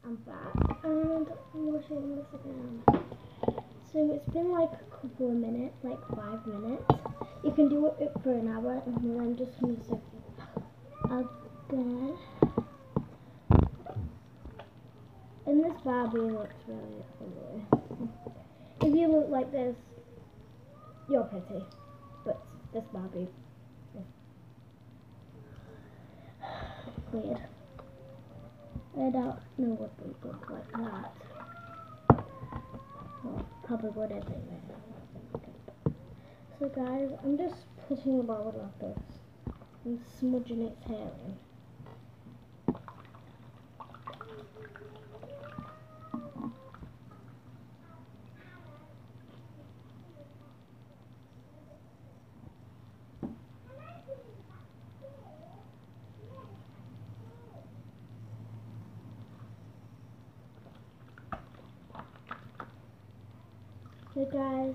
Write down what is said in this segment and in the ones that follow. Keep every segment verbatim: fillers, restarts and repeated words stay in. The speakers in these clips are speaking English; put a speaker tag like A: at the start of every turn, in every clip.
A: I'm back and I'm washing this again. So it's been like a couple of minutes, like five minutes. You can do it for an hour and then I'm just going to again. And this Barbie looks really ugly. If you look like this, you're pretty. But this Barbie is weird. I don't know what would look like that. Well, probably would everywhere. So guys, I'm just putting a ball like this and smudging its hair in. So guys,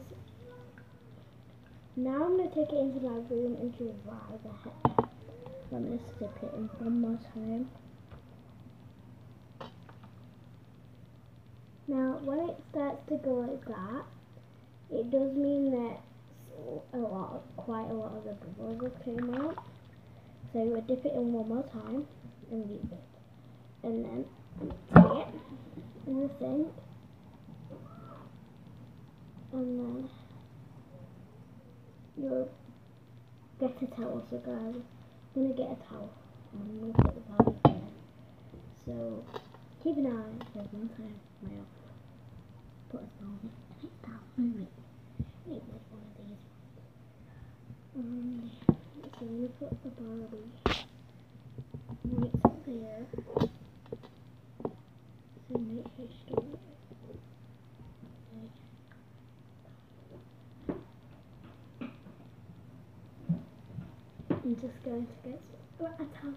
A: now I'm going to take it into my room and dry the hair. So I'm going to stick it in one more time. Now when it starts to go like that, it does mean that a lot, quite a lot of the bubbles have came out. So we'll dip it in one more time and leave it. And then take it in the sink. And then you'll get a towel. So guys, I'm going to get a towel. I'm going to put the Barbie there. So keep an eye. There's one time my off. Put a towel in. Take a towel. Move it. Make like one of these ones. Um, so I'm going to put the Barbie right there. So make sure she don't. I'm just going to get a towel.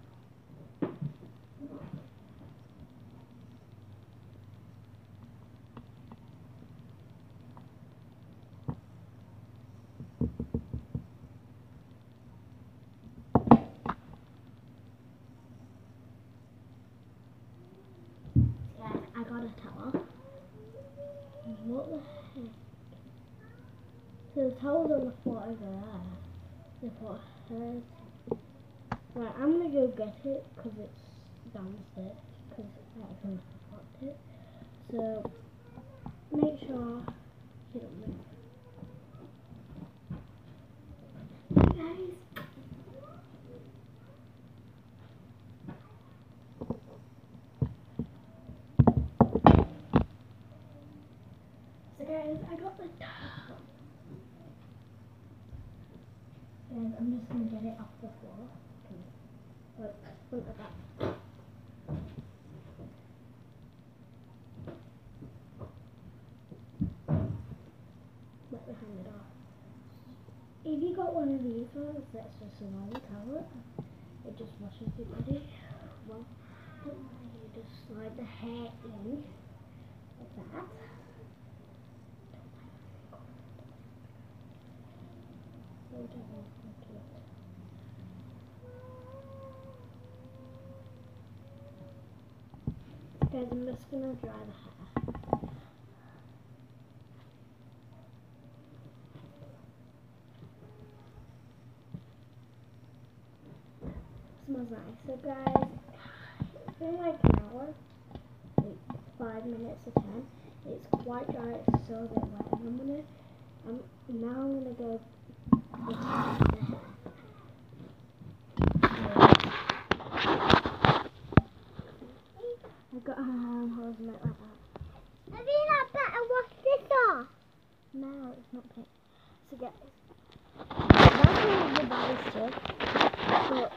A: Yeah, I got a towel. What the heck? So the towel's on the floor over there. The floor hers. Right, I'm gonna go get it because it's downstairs because I can support it. So make sure you don't move. Guys. So guys, I got the towel. Guys, I'm just gonna get it off the floor. Look, look at that. Let me hang it off. If you got one of these ones, that's just a normal towel. It just washes it ready. Well, you just slide the hair in like that. Guys, I'm just gonna dry the hair. Smells nice. So guys, it's been like an hour, like five minutes to ten. It's quite dry, it's so a bit wet, and I'm gonna, I'm now I'm gonna go with the hair. I've got a hand hose and like that.
B: Have you not better wash this off?
A: No, it's not pink. So guys, that's all the Barbie stuff. But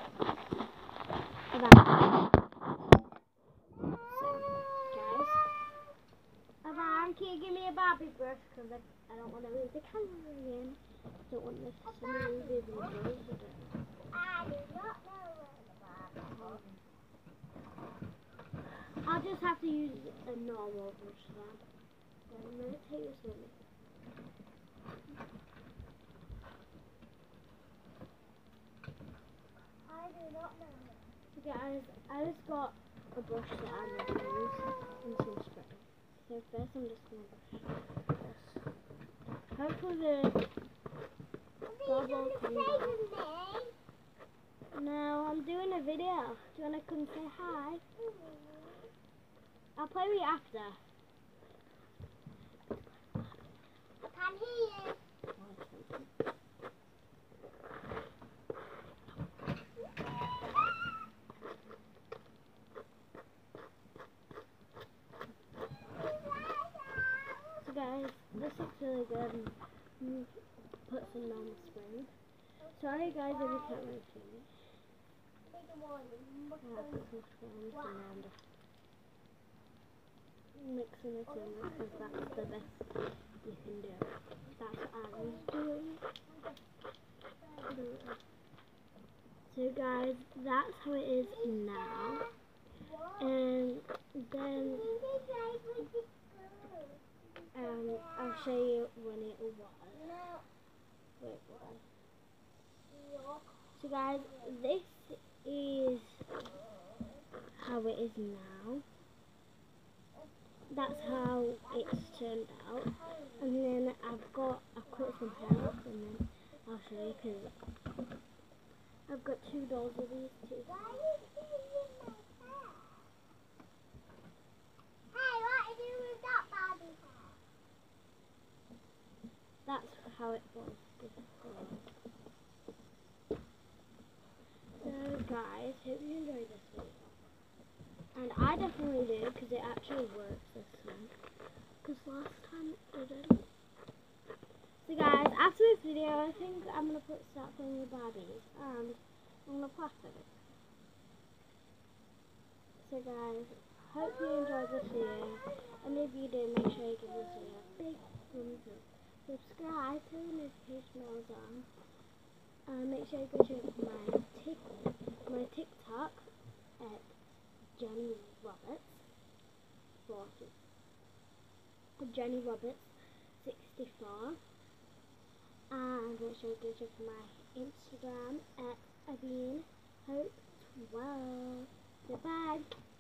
A: that. So guys, Avan, can you give me a Barbie brush? Because I, I don't want to lose the camera again. I don't want this to lose the video.
B: I do not know where the Barbie is.
A: I'll just have to use a normal brush then. I'm going to take this with me.
B: I do not know.
A: Guys, I just got a brush that I'm going to use. first I'm just gonna brush this. Hopefully the bubble comes off. No, I'm doing a video. Do you wanna come say hi? I'll play with you after.
B: I can't hear you.
A: So guys, this looks really good. And put some on the spoon. Sorry guys if you can't really see me. I have put some spoons around mixing it in because that's the best you can do. That's what I was doing. So guys, that's how it is now. And then um, I'll show you when it was. Wait, what? So guys, this is how it is now. That's how it's turned out. And then I've got, I've cut some hair off and then I'll show you because I've got two dolls of these too.
B: Hey, what are you doing with that Barbie hair?
A: That's how it was before. So guys, hope you enjoyed this video. And I definitely did because it actually works this time. Because last time it didn't. So guys, after this video I think I'm going to put start playing with Barbies and I'm going to plaster it. So guys, hope you enjoyed this video. And if you did, make sure you give this video a big thumbs up. Subscribe, turn the notification bells on. And make sure you go check my tick my TikTok at Jenny Roberts forty. Jenny Roberts sixty-four. And make sure you go check my Instagram at Abine Hope twelve. Goodbye.